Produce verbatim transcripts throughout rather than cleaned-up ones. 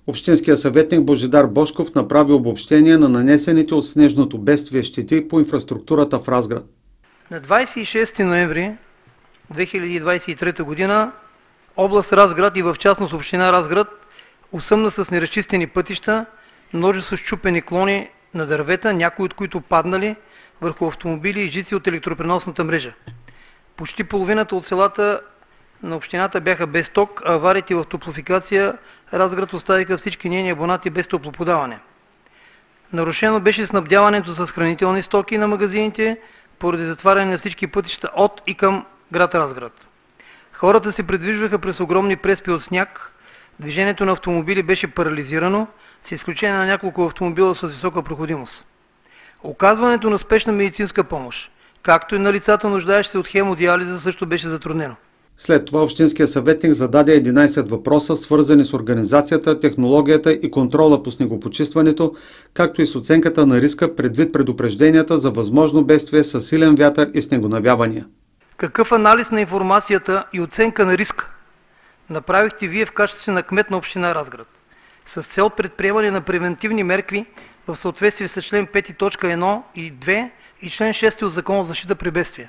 Общинският съветник Божидар Божков направи обобщение на нанесените от снежното бедствие щети по инфраструктурата в Разград. На двадесет и шести ноември две хиляди двадесет и трета година област Разград и в частност община Разград осъмна с неразчистени пътища, множество счупени клони на дървета, някои от които паднали върху автомобили и жици от електропреносната мрежа. Почти половината от селата на общината бяха без ток, а авариите в топлофикация Разград оставиха всички нейни абонати без топлоподаване. Нарушено беше снабдяването с хранителни стоки на магазините поради затваряне на всички пътища от и към град Разград. Хората се придвижваха през огромни преспи от сняг, движението на автомобили беше парализирано, с изключение на няколко автомобила с висока проходимост. Оказването на спешна медицинска помощ, както и на лицата, нуждаещи се от хемодиализа, също беше затруднено. След това общинският съветник зададе единадесет въпроса, свързани с организацията, технологията и контрола по снегопочистването, както и с оценката на риска предвид предупрежденията за възможно бедствие с силен вятър и снегонавявания. Какъв анализ на информацията и оценка на риска направихте Вие в качеството на кмет на община Разград, с цел предприемане на превентивни мерки в съответствие с член пети точка едно и две и член шести от Закона за защита при бедствия?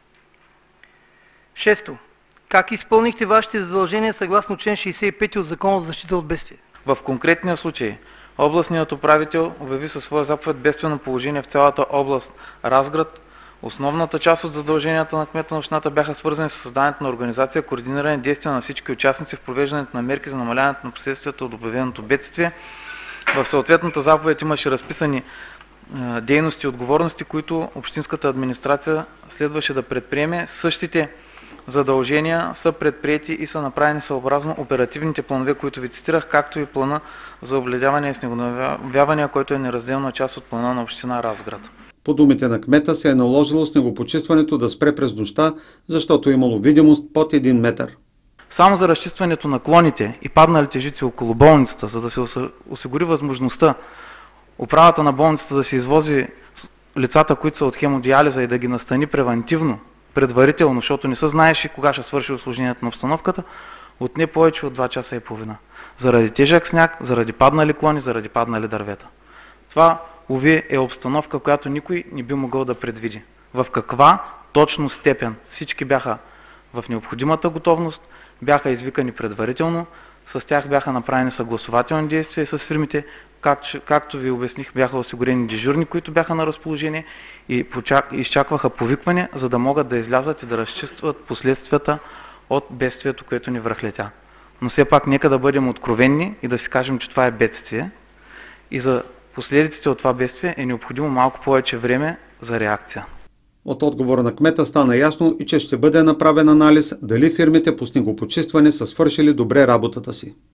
Шесто. Как изпълнихте вашите задължения съгласно член шейсет и пети от Закона за защита от бедствия? В конкретния случай областният управител обяви със своя заповед бедствено положение в цялата област Разград. Основната част от задълженията на кмета на общината бяха свързани с създаването на организация, координиране действия на всички участници в провеждането на мерки за намаляването на последствията от обявеното бедствие. В съответната заповед имаше разписани е, дейности и отговорности, които общинската администрация следваше да предприеме. Същите задължения са предприети и са направени съобразно оперативните планове, които ви цитирах, както и плана за обледяване и снегонавяване, който е неразделна част от плана на община Разград. По думите на кмета се е наложило снегопочистването да спре през нощта, защото е имало видимост под един метър. Само за разчистването на клоните и падналите жици около болницата, за да се осигури възможността управата на болницата да се извози лицата, които са от хемодиализа и да ги настани превентивно, предварително, защото не се знаеше кога ще свърши усложнението на обстановката, от не повече от два часа и половина. Заради тежък сняг, заради паднали клони, заради паднали дървета. Това, уви, е обстановка, която никой не би могъл да предвиди. В каква точно степен всички бяха в необходимата готовност, бяха извикани предварително, с тях бяха направени съгласователни действия с фирмите, как, както ви обясних, бяха осигурени дежурни, които бяха на разположение и изчакваха повикване, за да могат да излязат и да разчистват последствията от бедствието, което ни връхлетя. Но все пак нека да бъдем откровенни и да си кажем, че това е бедствие и за последиците от това бедствие е необходимо малко повече време за реакция. От отговора на кмета стана ясно и че ще бъде направен анализ дали фирмите по снегопочистване са свършили добре работата си.